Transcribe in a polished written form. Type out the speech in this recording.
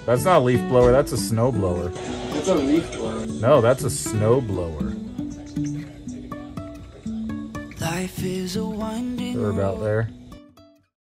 That's not a leaf blower, that's a snow blower. It's a leaf blower. No, that's a snow blower. Life is a winding We're about there.